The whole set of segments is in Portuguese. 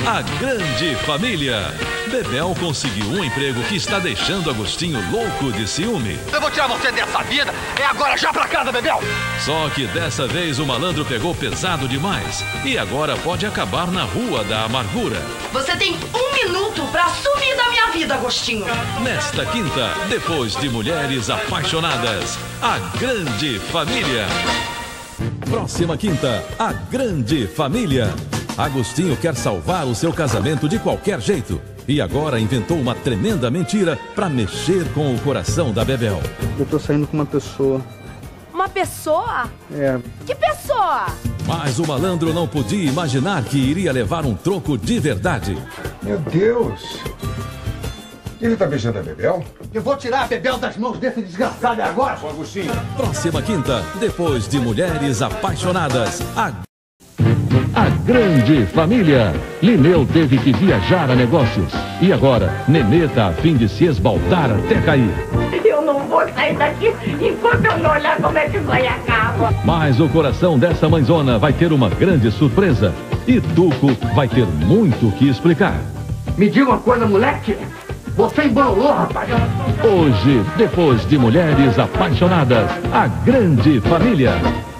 A Grande Família. Bebel conseguiu um emprego que está deixando Agostinho louco de ciúme. Eu vou tirar você dessa vida, é agora, já pra casa, Bebel! Só que dessa vez o malandro pegou pesado demais e agora pode acabar na Rua da Amargura. Você tem 1 minuto pra sumir da minha vida, Agostinho. Nesta quinta, depois de Mulheres Apaixonadas, A Grande Família. Próxima quinta, A Grande Família. Agostinho quer salvar o seu casamento de qualquer jeito e agora inventou uma tremenda mentira para mexer com o coração da Bebel. Eu tô saindo com uma pessoa. Uma pessoa? É. Que pessoa? Mas o malandro não podia imaginar que iria levar um troco de verdade. Meu Deus! Ele tá beijando a Bebel? Eu vou tirar a Bebel das mãos desse desgraçado agora, seu Agostinho! Próxima quinta, depois de Mulheres Apaixonadas, A Grande Família. Lineu teve que viajar a negócios. E agora, Nenê tá a fim de se esbaldar até cair. Eu não vou sair daqui enquanto eu não olhar como é que vai acabar. Mas o coração dessa mãezona vai ter uma grande surpresa. E Tuco vai ter muito o que explicar. Me diga uma coisa, moleque. Você embolou, rapaz. Hoje, depois de Mulheres Apaixonadas, A Grande Família.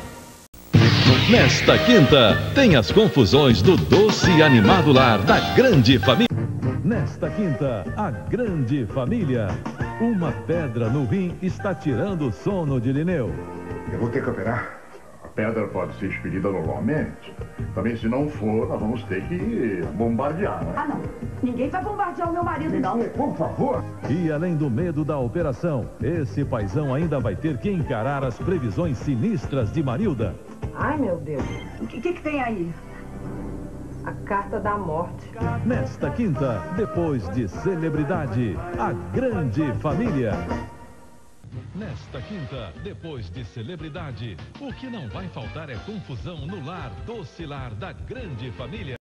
Nesta quinta, tem as confusões do doce e animado lar da Grande Família. Nesta quinta, A Grande Família. Uma pedra no rim está tirando o sono de Lineu. Eu vou ter que operar. A pedra pode ser expelida normalmente. Também, se não for, nós vamos ter que bombardear, né? Ah, não. Ninguém vai bombardear o meu marido, não. Por favor. E além do medo da operação, esse paizão ainda vai ter que encarar as previsões sinistras de Marilda. Ai, meu Deus. O que tem aí? A carta da morte. Nesta quinta, depois de Celebridade, A Grande Família. Nesta quinta, depois de Celebridade, o que não vai faltar é confusão no lar doce lar da Grande Família.